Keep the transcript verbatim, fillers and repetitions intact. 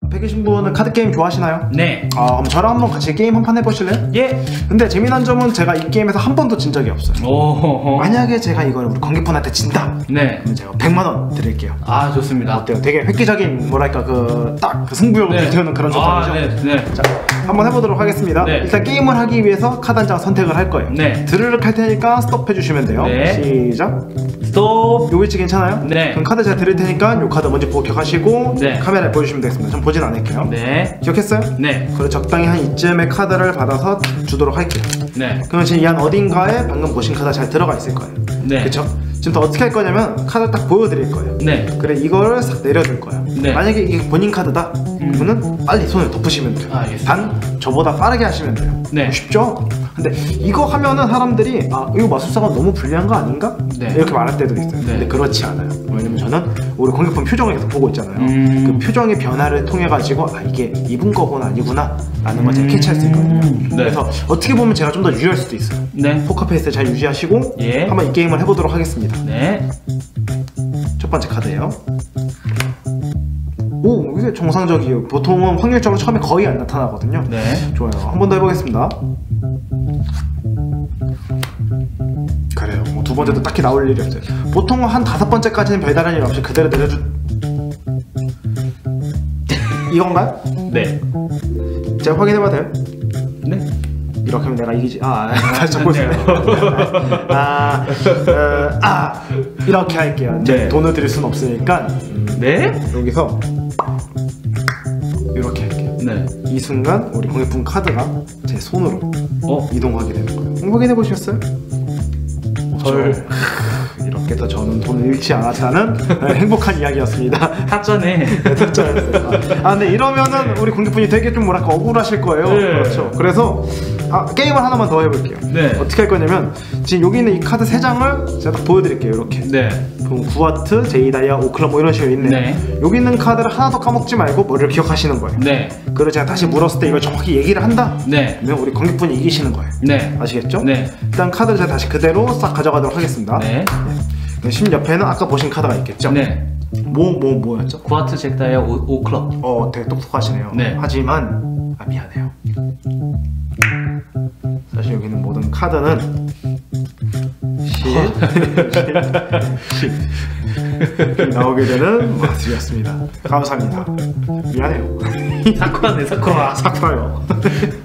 앞에 계신 분은 카드 게임 좋아하시나요? 네. 아, 그럼 저랑 한번 같이 게임 한 판 해보실래요? 예. 근데 재미난 점은 제가 이 게임에서 한 번도 진 적이 없어요. 오. 만약에 제가 이걸 우리 관객분한테 진다. 네. 그러면 제가 백만 원 드릴게요. 아, 좋습니다. 어때요? 되게 획기적인 뭐랄까 그 딱 그 승부욕을 불태우는 그런 조건이죠. 아, 네, 네. 자, 한번 해보도록 하겠습니다. 네. 일단 게임을 하기 위해서 카드 한 장 선택을 할 거예요. 네. 드르륵 할 테니까 스톱 해주시면 돼요. 네. 시작. 스톱. 요 위치 괜찮아요? 네. 그럼 카드 제가 드릴 테니까 요 카드 먼저 보고 기억하시고 네. 카메라에 보여주시면 되겠습니다. 전 보진 않을게요. 네. 기억했어요? 네. 그리고 적당히 한 이쯤에 카드를 받아서 주도록 할게요. 네. 그러면 지금 이 안 어딘가에 방금 보신 카드가 잘 들어가 있을 거예요. 네. 그쵸? 지금 또 어떻게 할 거냐면 카드를 딱 보여드릴 거예요. 네. 그래 이거를 싹 내려줄 거예요. 네. 만약에 이게 본인 카드다 그러면 빨리 손을 덮으시면 돼요. 아, 알겠습니다. 단 저보다 빠르게 하시면 돼요. 네. 쉽죠? 근데 이거 하면은 사람들이 아 이거 마술사가 너무 불리한 거 아닌가? 네. 이렇게 말할 때도 있어요. 네. 근데 그렇지 않아요. 왜냐면 저는 우리 관객분 표정을 계속 보고 있잖아요. 음. 그 표정의 변화를 통해 가지고 아 이게 이분 거구나 아니구나 라는 걸 제가 음. 캐치할 수 있거든요. 네. 그래서 어떻게 보면 제가 좀 더 유리할 수도 있어요. 네. 포커페이스 잘 유지하시고 예. 한번 이 게임을 해보도록 하겠습니다. 네. 첫 번째 카드예요. 오, 이게 정상적이에요. 보통은 확률적으로 처음에 거의 안 나타나거든요. 네. 좋아요. 한 번 더 해보겠습니다. 그래요. 뭐 두 번째도 딱히 나올 일이 없어요. 보통은 한 다섯 번째까지는 별다른 일 없이 그대로 내려주. 이건가요? 네. 제가 확인해봐도 돼요? 네. 이렇게 하면 내가 이기지. 아, 다시 적고있어요. 아, 어, 아, 이렇게 할게요. 이제 네. 돈을 드릴 수는 없으니까 네. 여기서 이렇게 할게요. 네. 이 순간 우리 공예품 카드가 제 손으로 어? 이동하게 되는 거예요. 한번 확인해 보셨어요? 헐. 이렇게 해서 저는 돈을 잃지 않았다는 행복한 이야기였습니다. 타짜네. 타짜였어요. 아 근데 이러면은 우리 공개분이 되게 좀 뭐랄까 억울하실 거예요. 네. 그렇죠. 그래서 아, 게임을 하나만 더 해볼게요. 네. 어떻게 할 거냐면 지금 여기 있는 이 카드 세 장을 제가 딱 보여드릴게요. 이렇게. 네. 그럼 구아트, 제이다이아, 오클럽 뭐 이런 식으로 있네. 네. 여기 있는 카드를 하나도 까먹지 말고 머리를 기억하시는 거예요. 네. 그리고 제가 다시 물었을 때 이걸 정확히 얘기를 한다? 네. 그러면 우리 관객분이 이기시는 거예요. 네. 아시겠죠? 네. 일단 카드를 제가 다시 그대로 싹 가져가도록 하겠습니다. 네. 심 옆에는 아까 보신 카드가 있겠죠? 네. 뭐, 뭐, 뭐였죠? 구아트 잭다이아 오 클럽. 어, 되게 똑똑하시네요. 네. 하지만, 아, 미안해요. 사실 여기 있는 모든 카드는 실, 실, 실 나오게 되는 마술이었습니다. 감사합니다. 미안해요. 사쿠라네, 사쿠라. 사쿠라요.